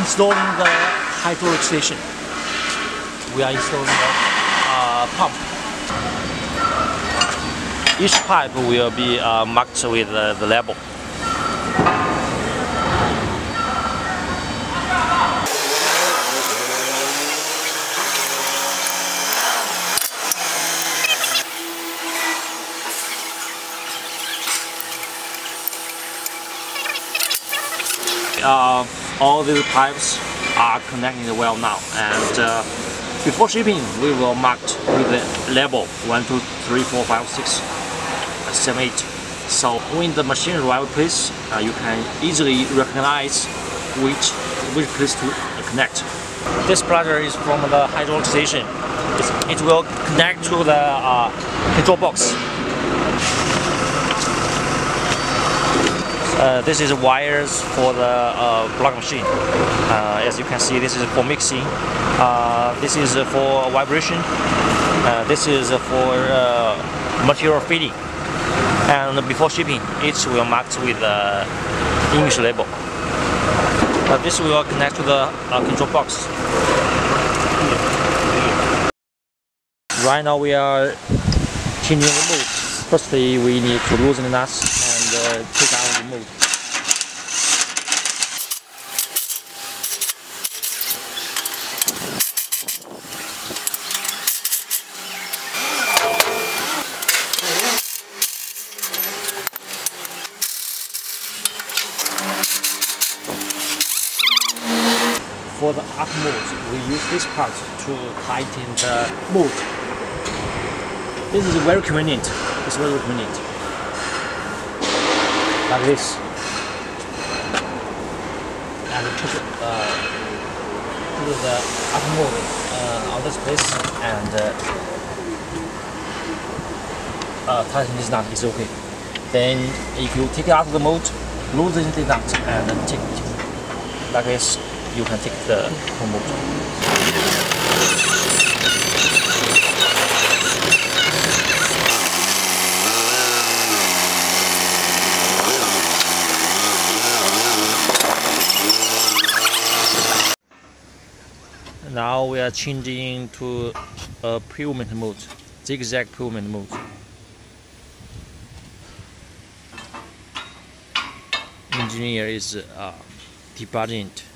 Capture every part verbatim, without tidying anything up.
installing the hydraulic station. We are installing the uh, pump. Each pipe will be uh, marked with uh, the label. Uh, all these pipes are connected well now, and uh, before shipping we will mark with the label one, two, three, four, five, six, seven, eight. So when the machine arrives place, uh, you can easily recognize which which place to connect. This plunger is from the hydraulic station. It's, it will connect to the uh, control box. Uh, this is wires for the uh, block machine. Uh, as you can see, this is for mixing. Uh, this is for vibration. Uh, this is for uh, material feeding. And before shipping, each will marked with the uh, English label. Uh, this will connect to the uh, control box. Right now we are changing the mode. Firstly, we need to loosen the nuts and uh, take out the mold. For the up mold, we use this part to tighten the mold. This is very convenient. It's very convenient. Like this. And put, uh, put the up mold uh, on this place and uh, uh, tighten this nut is okay. Then if you take out the mold, loosen the nut and then take it. Like this, you can take the whole mold. Now we are changing to a pavement mode, zigzag pavement mode. Engineer is uh, debugging it.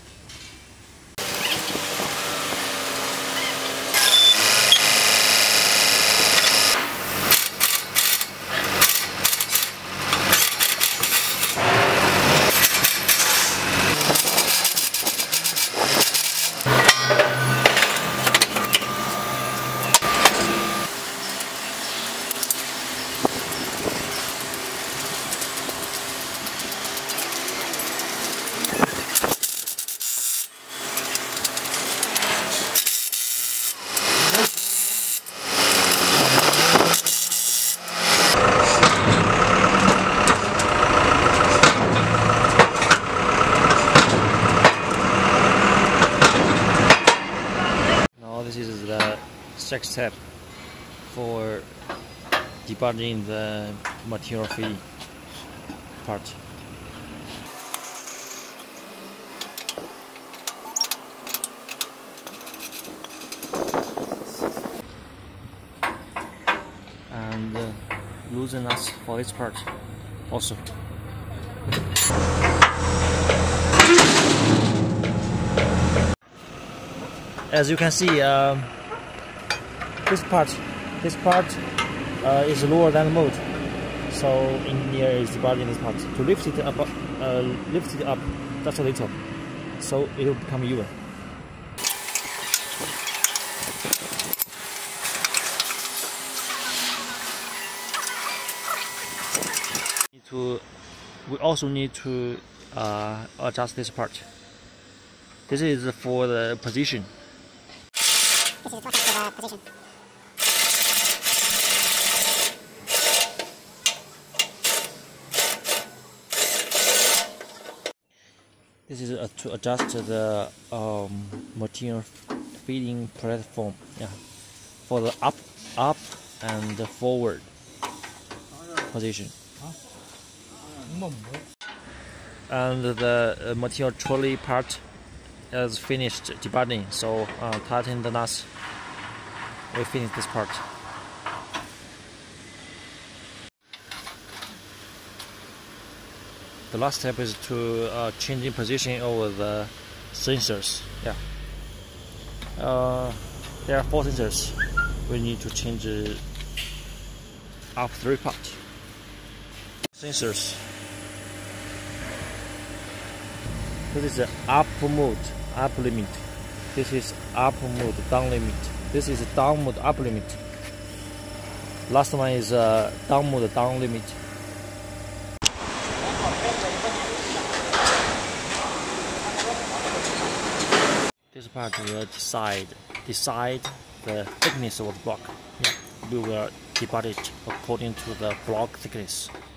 This is the second step for debugging the material feeding part. And uh, loosen nuts for this part also. As you can see, um, this part, this part uh, is lower than the mold, so engineer is debugging this part to lift it up, uh, lift it up just a little, so it will become even. To, we also need to uh, adjust this part. This is for the position. This is for the position. This is uh, to adjust the um, material feeding platform. Yeah, for the up, up and the forward position. And the uh, material trolley part is finished debugging, so uh, tighten the nuts. We finish this part. The last step is to uh, changing position of the sensors. Yeah. Uh, there are four sensors. We need to change uh, up three parts. Sensors. This is the up mode, up limit. This is up mode, down limit. This is down mode, up limit. Last one is uh, down mode, down limit. This part will decide decide the thickness of the block. Yeah, we will debug it according to the block thickness.